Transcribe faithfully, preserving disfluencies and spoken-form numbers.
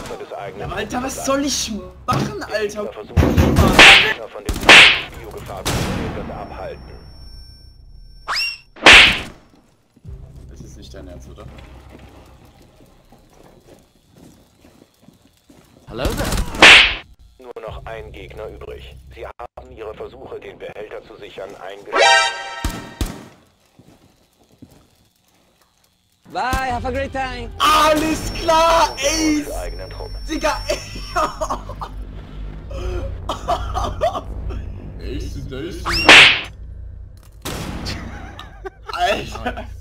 Opfer des eigenen. Ja, Alter, was soll ich machen, Alter? Versuchen, Gegner von dem Biogefahr abhalten. Das ist nicht dein Ernst, oder? Hello there. Nur noch ein Gegner übrig. Sie haben ihre Versuche, den Behälter zu sichern, eingestellt. Bye, have a great time. Alles klar, ey! Für eigenen Trupp. Digga, ey! Ace, Ace. Alter!